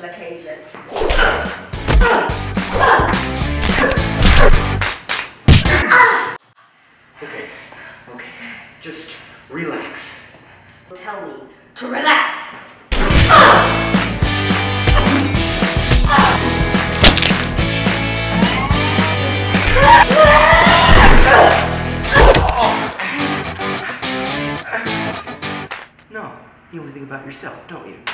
occasion. Okay, just relax. Tell me to relax. No, you only think about yourself, don't you?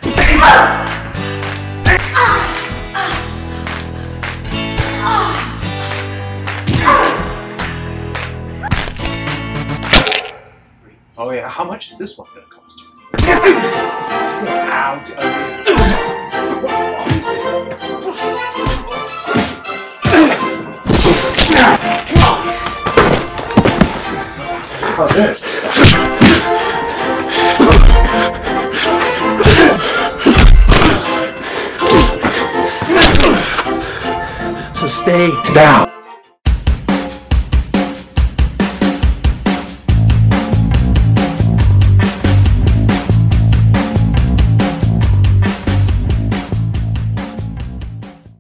Oh yeah, how much is this one gonna cost you? Out of it. How's this? So stay down.